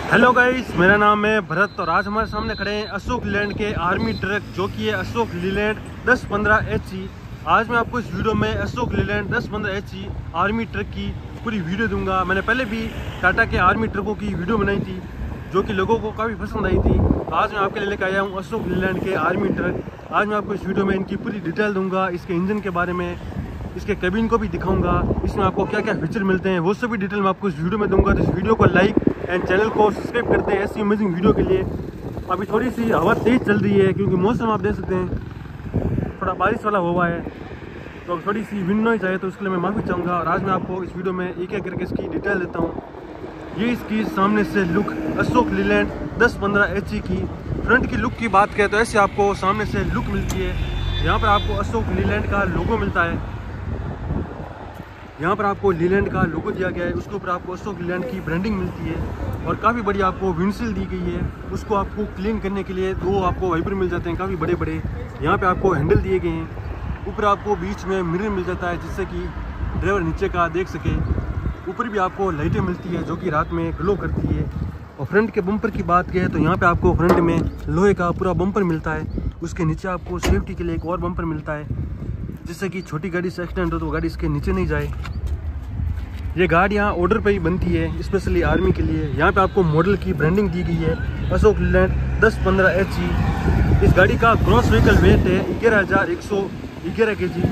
Hello guys, मेरा नाम है भरत और आज हमारे सामने खड़े हैं अशोक लीलैंड के आर्मी ट्रक जो कि है अशोक लीलैंड 1015 HE। आज मैं आपको इस वीडियो में Ashok Leyland 1015 HE army truck की पूरी वीडियो दूंगा। मैंने पहले भी टाटा के आर्मी ट्रकों की वीडियो बनाई थी जो कि लोगों को काफ़ी पसंद आई थी। तो आज मैं आपके लिए लेकर आया हूँ अशोक लीलैंड के आर्मी ट्रक। आज मैं आपको इस वीडियो में इनकी पूरी डिटेल दूँगा, इसके इंजन के बारे में, इसके कैबिन को भी दिखाऊंगा, इसमें आपको क्या क्या फीचर मिलते हैं वो सभी डिटेल मैं आपको इस वीडियो में दूंगा। तो इस वीडियो को लाइक एंड चैनल को सब्सक्राइब करते हैं ऐसी अमेजिंग वीडियो के लिए। अभी थोड़ी सी हवा तेज़ चल रही है क्योंकि मौसम आप देख सकते हैं थोड़ा बारिश वाला हुआ है, तो थोड़ी सी विंड नॉइज आए तो उसके लिए मैं माफ़ी चाहूँगा। और आज मैं आपको इस वीडियो में एक एक करके इसकी डिटेल देता हूँ। ये इसकी सामने से लुक अशोक लीलैंड 1015 HE की फ्रंट की लुक की बात करें तो ऐसे आपको सामने से लुक मिलती है। यहाँ पर आपको अशोक लीलैंड का लोगो मिलता है, यहाँ पर आपको लीलैंड का लोगो दिया गया है, उसके ऊपर आपको अशोक लीलैंड की ब्रांडिंग मिलती है और काफ़ी बड़ी आपको विंडशील्ड दी गई है। उसको आपको क्लीन करने के लिए दो आपको वाइपर मिल जाते हैं काफ़ी बड़े बड़े। यहाँ पे आपको हैंडल दिए गए हैं, ऊपर आपको बीच में मिरर मिल जाता है जिससे कि ड्राइवर नीचे का देख सके। ऊपर भी आपको लाइटें मिलती है जो कि रात में ग्लो करती है। और फ्रंट के बम्पर की बात करें तो यहाँ पे आपको फ्रंट में लोहे का पूरा बम्पर मिलता है, उसके नीचे आपको सेफ्टी के लिए एक और बम्पर मिलता है जिससे कि छोटी गाड़ी से एक्सीडेंट हो तो गाड़ी इसके नीचे नहीं जाए। ये गाड़ी यहाँ ऑर्डर पे ही बनती है स्पेशली आर्मी के लिए। यहाँ पे आपको मॉडल की ब्रांडिंग दी गई है अशोक लीलैंड 1015 HE। इस गाड़ी का ग्रॉस व्हीकल वेट है 11,111 kg।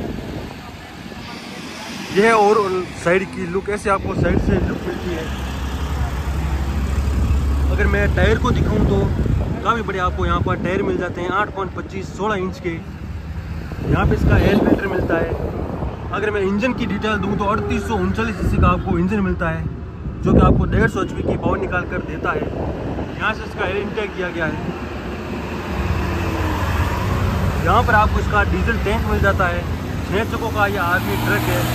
यह और साइड की लुक ऐसे आपको साइड से लुक मिलती है। अगर मैं टायर को दिखाऊं तो काफ़ी बड़े आपको यहाँ पर टायर मिल जाते हैं 8.25 16 इंच के। यहाँ पे इसका एयर फिल्टर मिलता है। अगर मैं इंजन की डिटेल दूं तो 3839 cc का आपको इंजन मिलता है जो कि आपको 150 HP की पावर निकाल कर देता है। यहाँ से इसका एयर इंटेक दिया गया है। यहाँ पर आपको इसका डीजल टैंक मिल जाता है। 6 चक्कों का यह आर्मी ट्रक है।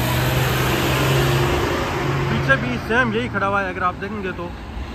पीछे भी सेम यही खड़ा हुआ है, अगर आप देखेंगे तो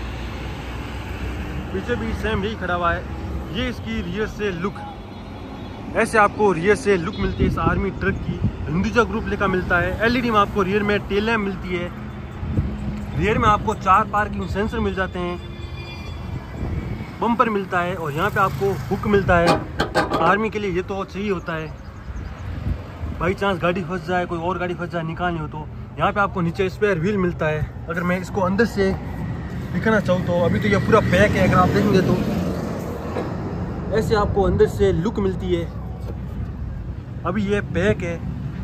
पीछे भी सेम यही खड़ा हुआ है। ये इसकी रियर से लुक ऐसे आपको रियर से लुक मिलती है इस आर्मी ट्रक की। हिंदुजा ग्रुप लिखा मिलता है। LED में आपको रियर में टेल लैम्प मिलती है। रियर में आपको 4 पार्किंग सेंसर मिल जाते हैं, बम्पर मिलता है और यहाँ पे आपको हुक मिलता है। आर्मी के लिए ये तो चाहिए होता है, बाई चांस गाड़ी फंस जाए, कोई और गाड़ी फंस जाए निकालनी हो तो। यहाँ पे आपको नीचे स्पेयर व्हील मिलता है। अगर मैं इसको अंदर से दिखाना चाहूँ तो अभी तो ये पूरा पैक है, अगर आप देखेंगे तो ऐसे आपको अंदर से लुक मिलती है। अभी ये पैक है।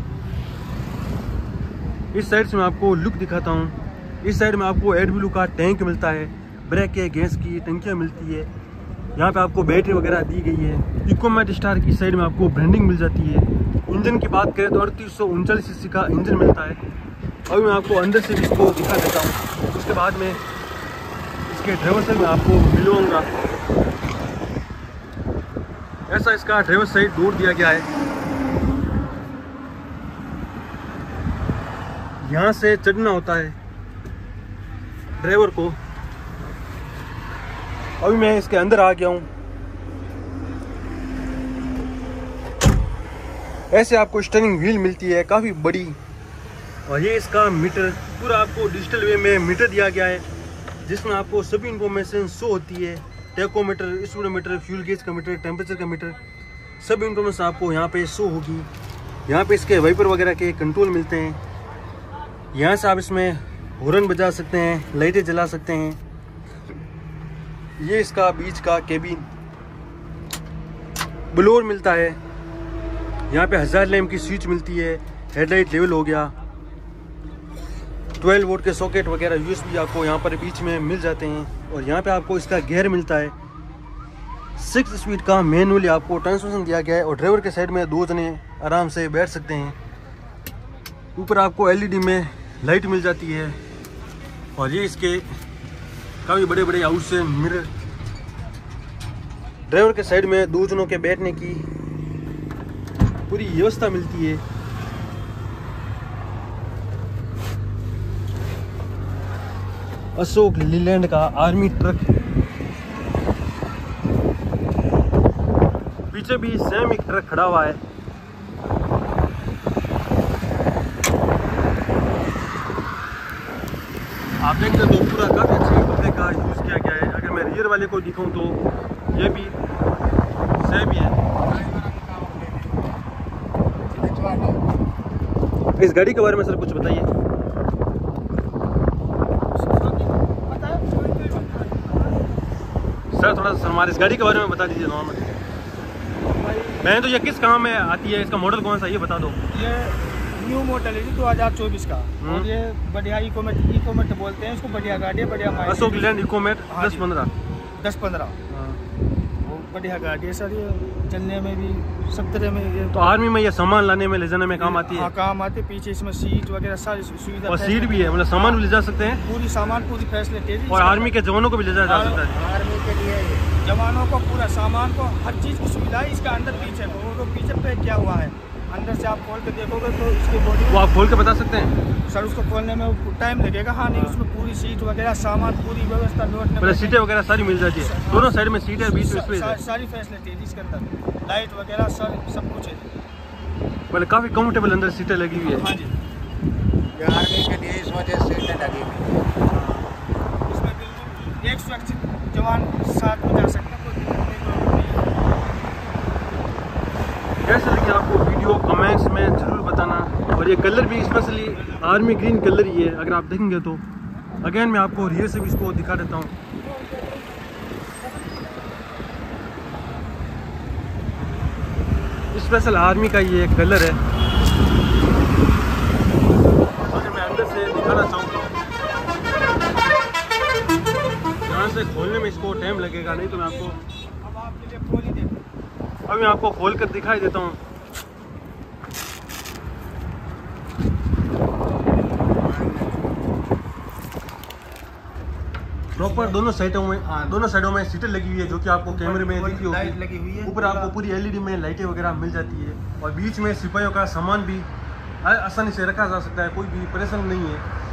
इस साइड से मैं आपको लुक दिखाता हूँ। इस साइड में आपको AdBlue का टैंक मिलता है, ब्रेक के गैस की टंकियाँ मिलती है। यहाँ पे आपको बैटरी वगैरह दी गई है। इकोमेट स्टार की साइड में आपको ब्रांडिंग मिल जाती है। इंजन की बात करें तो 3839 cc का इंजन मिलता है। अभी मैं आपको अंदर से इसको दिखा देता हूँ, उसके बाद में इसके ड्राइवर से मैं आपको मिलवाऊँगा। ऐसा इसका ड्राइवर साइड डोर दिया गया है। यहाँ से चढ़ना होता है ड्राइवर को। अभी मैं इसके अंदर आ गया हूँ। ऐसे आपको स्टीयरिंग व्हील मिलती है काफ़ी बड़ी। और ये इसका मीटर पूरा आपको डिजिटल वे में मीटर दिया गया है जिसमें आपको सभी इंफॉर्मेशन शो होती है। टेकोमीटर, स्पीडोमीटर, फ्यूल गेज का मीटर, टेम्परेचर का मीटर, सब इंफॉर्मेशन आपको यहाँ पे शो होगी। यहाँ पे इसके वाइपर वगैरह के कंट्रोल मिलते हैं। यहाँ से आप इसमें हॉर्न बजा सकते हैं, लाइटें जला सकते हैं। ये इसका बीच का केबिन ब्लोअर मिलता है। यहाँ पे 1000 लैम्प की स्विच मिलती है। हेडलाइट लेवल हो गया। 12 वोल्ट के सॉकेट वगैरह USB आपको यहाँ पर बीच में मिल जाते हैं। और यहाँ पे आपको इसका गियर मिलता है। 6 स्पीड का मैनुअली आपको ट्रांसमिशन दिया गया है और ड्राइवर के साइड में 2 जने आराम से बैठ सकते हैं। ऊपर आपको LED में लाइट मिल जाती है और ये इसके काफ़ी बड़े बड़े आउट से मिरर। ड्राइवर के साइड में 2 जनों के बैठने की पूरी व्यवस्था मिलती है। अशोक लीलैंड का आर्मी ट्रक। पीछे भी सेम एक ट्रक खड़ा हुआ है। आप देख सकते हो पूरा काफ़ी अच्छे कपड़े का यूज़ किया गया है। वाले को दिखाऊं तो ये भी सेम ही है। इस गाड़ी के बारे में सर कुछ बताइए। सर थोड़ा सा हमारे इस गाड़ी के बारे में बता दीजिए नॉर्मल। मैं तो ये किस काम में आती है, इसका मॉडल कौन सा ये बता दो। ये न्यू मॉडल है जी 2024 का। और ये बढ़िया इकोमेट बोलते हैं इसको। बढ़िया गाड़ी है, बढ़िया माइलेज। अशोक लीलैंड इकोमेट 10-15 बढ़िया गाड़ी है सर। ये चलने में भी सब तरह में ये तो आर्मी में ये सामान लाने में ले जाने में काम आती है। हाँ काम आती है। पीछे इसमें सीट वगैरह सारी सुविधा और सीट भी है, मतलब सामान भी ले जा सकते हैं। पूरी सामान पूरी फैसिलिटी है। और आर्मी के जवानों को भी ले जाया जा सकता है। आर्मी के लिए जवानों को पूरा सामान को हर चीज़ की सुविधा है इसका। अंदर पीछे वो तो पीछे पैक किया हुआ है। अंदर से आप खोल के देखोगे तो इसकी बॉडी वो आप खोल के बता सकते हैं सर। उसको खोलने में टाइम लगेगा। हाँ नहीं उसमें पूरी सीट वगैरह सामान पूरी व्यवस्था मतलब सीटें वगैरह सारी मिल जाती है। दोनों साइड में सीटें, बीच में स्पेस है। सारी फैसिलिटी है इसके अंदर। लाइट वगैरह सब कुछ है। मतलब काफ़ी कंफर्टेबल अंदर सीटें लगी हुई है। हाँ जी आर्मी के लिए इस वजह से सीटें लगी हुई है। इसमें बिल्कुल एक सुरक्षित जवान साथ में जा सकते हैं। कैसे लगी आपको वीडियो कमेंट्स में ज़रूर बताना। और ये कलर भी स्पेशली आर्मी ग्रीन कलर ही है, अगर आप देखेंगे तो। अगेन मैं आपको रियर से भी इसको दिखा देता हूँ। स्पेशल आर्मी का ये कलर है। अगर मैं अंदर से दिखाना चाहूँ तो यहाँ से खोलने में इसको टाइम लगेगा, नहीं तो मैं आपको अब आपके लिए खोल ही देते। अभी मैं आपको खोल कर दिखाई देता हूँ। प्रॉपर दोनों साइडों में सीटें लगी हुई है, जो कि आपको कैमरे में दिखी होगी। ऊपर आपको पूरी एलईडी में लाइटें वगैरह मिल जाती है। और बीच में सिपाहियों का सामान भी आसानी से रखा जा सकता है, कोई भी परेशानी नहीं है।